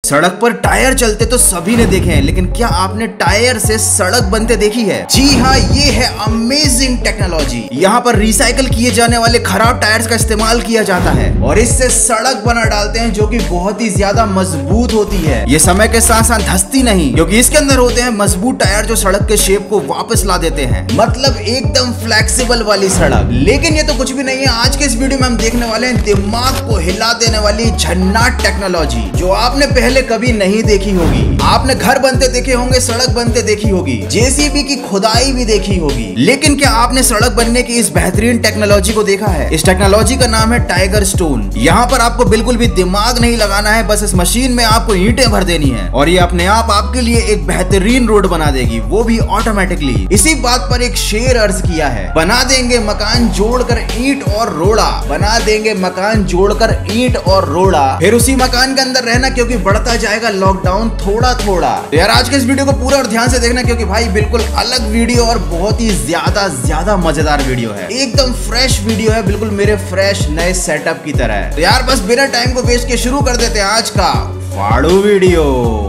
सड़क पर टायर चलते तो सभी ने देखे हैं, लेकिन क्या आपने टायर से सड़क बनते देखी है? जी हाँ, ये है अमेजिंग टेक्नोलॉजी। यहाँ पर रिसाइकल किए जाने वाले खराब टायर्स का इस्तेमाल किया जाता है और इससे सड़क बना डालते हैं, जो कि बहुत ही ज्यादा मजबूत होती है। ये समय के साथ साथ धंसती नहीं, क्योंकि इसके अंदर होते हैं मजबूत टायर जो सड़क के शेप को वापस ला देते हैं। मतलब एकदम फ्लेक्सिबल वाली सड़क। लेकिन ये तो कुछ भी नहीं है। आज के इस वीडियो में हम देखने वाले हैं दिमाग को हिला देने वाली झन्नाट टेक्नोलॉजी, जो आपने पहले कभी नहीं देखी होगी। आपने घर बनते देखे होंगे, सड़क बनते देखी होगी, जेसीबी की खुदाई भी देखी होगी, लेकिन क्या आपने सड़क बनने की इस बेहतरीन टेक्नोलॉजी को देखा है? इस टेक्नोलॉजी का नाम है टाइगर स्टोन। यहाँ पर आपको बिल्कुल भी दिमाग नहीं लगाना है, बस इस मशीन में आपको ईंटें भर देनी है और ये अपने आप आपके लिए एक बेहतरीन रोड बना देगी, वो भी ऑटोमेटिकली। इसी बात पर एक शेर अर्ज किया है, बना देंगे मकान जोड़कर ईंट और रोड़ा, बना देंगे मकान जोड़कर ईंट और रोड़ा, फिर उसी मकान के अंदर रहना, क्योंकि बढ़ता जाएगा लॉकडाउन थोड़ा थोड़ा। तो यार आज के इस वीडियो को पूरा और ध्यान से देखना, क्योंकि भाई बिल्कुल अलग वीडियो और बहुत ही ज्यादा मजेदार वीडियो है। एकदम फ्रेश वीडियो है, बिल्कुल मेरे फ्रेश नए सेटअप की तरह है। तो यार बस बिना टाइम को वेस्ट के शुरू कर देते हैं आज का फाड़ू वीडियो।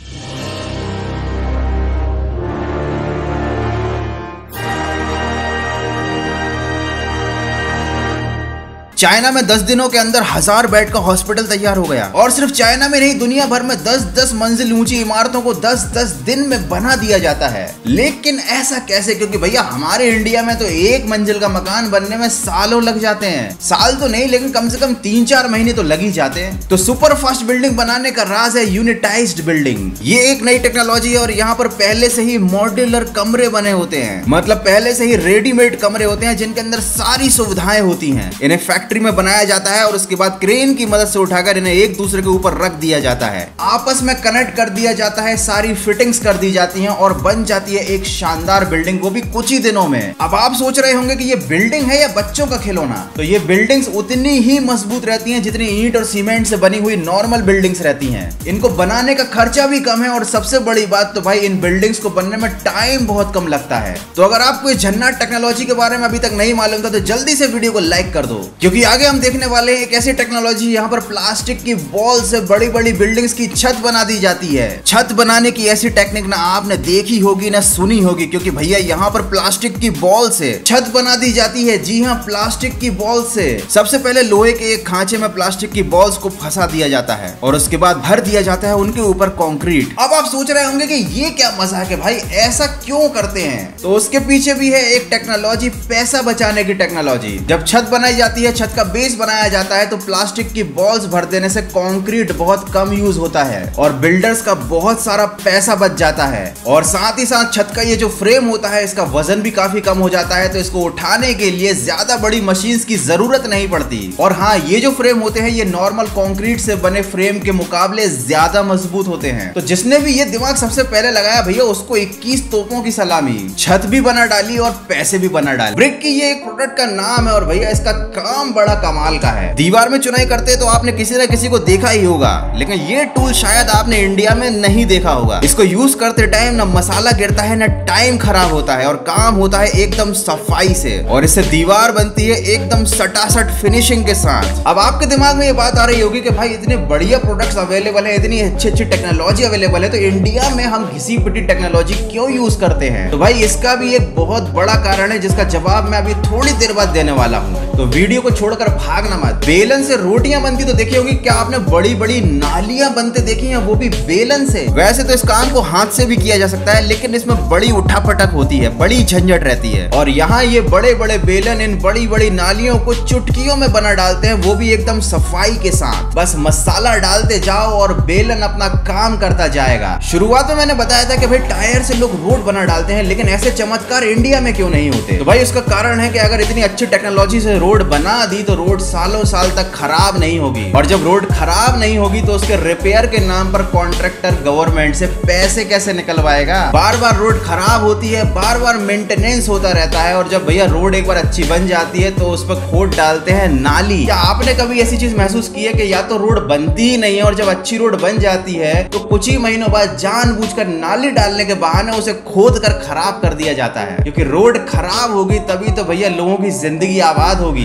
चाइना में 10 दिनों के अंदर 1000 बेड का हॉस्पिटल तैयार हो गया। और सिर्फ चाइना में नहीं, दुनिया भर में 10-10 मंजिल ऊंची इमारतों को 10-10 दिन में बना दिया जाता है। लेकिन ऐसा कैसे? क्योंकि भैया हमारे इंडिया में तो एक मंजिल का मकान बनने में सालों लग जाते हैं। साल तो नहीं, लेकिन कम से कम 3-4 महीने तो लग ही जाते हैं। तो सुपर फास्ट बिल्डिंग बनाने का राज है यूनिटाइज्ड बिल्डिंग। ये एक नई टेक्नोलॉजी है और यहाँ पर पहले से ही मॉड्यूलर कमरे बने होते हैं। मतलब पहले से ही रेडीमेड कमरे होते हैं, जिनके अंदर सारी सुविधाएं होती हैं। इन्हें फैक्ट्री में बनाया जाता है और उसके बाद क्रेन की मदद से उठाकर इन्हें एक दूसरे के ऊपर रख दिया जाता है, आपस में कनेक्ट कर दिया जाता है, सारी फिटिंग्स कर दी जाती हैं और बन जाती है एक शानदार बिल्डिंग, वो भी कुछ ही दिनों में। अब आप सोच रहे होंगे कि ये बिल्डिंग है या बच्चों का खिलौना? तो ये बिल्डिंग्स उतनी ही मजबूत रहती हैं जितनी ईंट और सीमेंट से बनी हुई नॉर्मल बिल्डिंग्स रहती हैं। इनको बनाने का खर्चा भी कम है और सबसे बड़ी बात तो भाई इन बिल्डिंग्स को बनने में टाइम बहुत कम लगता है। तो अगर आपको इस झन्नाट टेक्नोलॉजी के बारे में अभी तक नहीं मालूम था तो जल्दी से वीडियो को लाइक कर दो, क्योंकि आगे हम देखने वाले हैं एक ऐसी टेक्नोलॉजी यहाँ पर प्लास्टिक की वॉल से बड़ी बड़ी बिल्डिंग्स की छत बना दी जाती है। छत बनाने की ऐसी टेक्निक ना आपने देखी होगी ना सुनी होगी, क्योंकि भैया यहाँ पर प्लास्टिक की बॉल से छत बना दी जाती है। जी हाँ, प्लास्टिक की बॉल से। सबसे पहले लोहे के एक खांचे में प्लास्टिक की बॉल्स को फंसा दिया जाता है और उसके बाद भर दिया जाता है उनके ऊपर कंक्रीट। अब आप सोच रहे होंगे कि ये क्या मजाक है भाई, ऐसा क्यों करते हैं? तो उसके पीछे भी है एक टेक्नोलॉजी, पैसा बचाने की टेक्नोलॉजी। जब छत बनाई जाती है, छत का बेस बनाया जाता है, तो प्लास्टिक की बॉल्स भर देने से कंक्रीट बहुत कम यूज होता है और बिल्डर्स का बहुत सारा पैसा बच जाता है। और साथ ही साथ छत का ये जो फ्रेम होता है, इसका वजन भी काफी कम हो जाता है, तो इसको उठाने के लिए ज्यादा बड़ी मशीन्स की जरूरत नहीं पड़ती। और हाँ, ये जो फ्रेम होते हैं ये नॉर्मल कंक्रीट से बने फ्रेम के मुकाबले ज्यादा मजबूत होते हैं। तो जिसने भी ये दिमाग सबसे पहले लगाया भैया, उसको 21 तोपों की सलामी। छत भी बना डाली और पैसे भी बना डाले। ब्रिक की ये एक प्रोडक्ट का नाम है और भैया इसका काम बड़ा कमाल का है। दीवार में चुनाई करते तो आपने किसी न किसी को देखा ही होगा, लेकिन ये टूल शायद आपने इंडिया में नहीं देखा होगा। इसको यूज करते टाइम ना मसाला गिरता है, ना टाइम खराब होता है और काम होता है एकदम सफाई से। और इससे दीवार बनती है एकदम सटासट फिनिशिंग के साथ। अब आपके दिमाग में ये बात आ रही होगी कि भाई इतने बढ़िया प्रोडक्ट्स अवेलेबल है, इतनी अच्छी टेक्नोलॉजी अवेलेबल है, तो इंडिया में हम घिसी पिटी टेक्नोलॉजी क्यों यूज करते हैं? तो भाई इसका भी एक बहुत बड़ा कारण है, जिसका जवाब मैं अभी थोड़ी देर बाद देने वाला हूँ। तो वीडियो को छोड़कर भागना मत। बेलन से रोटियां बनती तो देखी होगी, क्या आपने बड़ी बड़ी नालियां बनते देखी हैं, वो भी बेलन से? वैसे तो इस काम को हाथ से भी किया जा सकता है, लेकिन इसमें बड़ी उठापटक होती है, बड़ी झंझट रहती है। और यहाँ ये बड़े बड़े बेलन इन बड़ी बड़ी नालियों को चुटकियों में बना डालते हैं, वो भी एकदम सफाई के साथ। बस मसाला डालते जाओ और बेलन अपना काम करता जाएगा। शुरुआत में मैंने बताया था कि भाई टायर से लोग रोड बना डालते हैं, लेकिन ऐसे चमत्कार इंडिया में क्यों नहीं होते? तो भाई उसका कारण है कि अगर इतनी अच्छी टेक्नोलॉजी से रोड बना दी तो रोड सालों साल तक खराब नहीं होगी, और जब रोड खराब नहीं होगी तो उसके रिपेयर के नाम पर कॉन्ट्रैक्टर गवर्नमेंट से पैसे कैसे निकलवाएगा? बार बार रोड खराब होती है, बार बार मेंटेनेंस होता रहता है, और जब भैया रोड एक बार अच्छी बन जाती है तो उस पर खोद डालते हैं नाली। क्या आपने कभी ऐसी चीज महसूस की है कि या तो रोड बनती ही नहीं है, और जब अच्छी रोड बन जाती है तो कुछ ही महीनों बाद जानबूझकर नाली डालने के बहाने उसे खोद कर खराब कर दिया जाता है? क्योंकि रोड खराब होगी तभी तो भैया लोगों की जिंदगी आबाद होगी, लोगों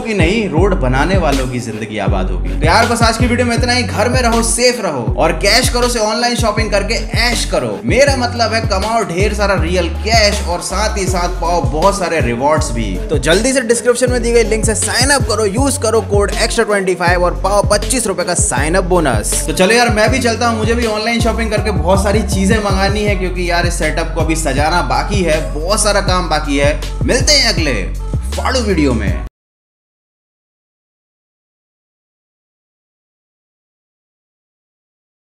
की नहीं, रोड बनाने वालों की जिंदगी आबाद होगी। तो यार बस आज की वीडियो में इतना ही। घर में रहो, सेफ रहो और कैश करो से ऑनलाइन शॉपिंग करके ऐश करो। मेरा मतलब है कमाओ ढेर सारा रियल कैश और साथ ही साथ पाओ बहुत सारे रिवॉर्ड्स भी। तो जल्दी से डिस्क्रिप्शन में दी गई लिंक से साइन अप करो, यूज करो कोड extra25 और पाओ 25 रुपए का साइन अप बोनस। तो चलो यार मैं भी चलता हूँ, मुझे भी ऑनलाइन शॉपिंग करके बहुत सारी चीजें मंगानी है क्योंकि यार इस सेटअप को अभी सजाना बाकी है, बहुत सारा काम बाकी है। मिलते हैं अगले फाड़ू वीडियो में।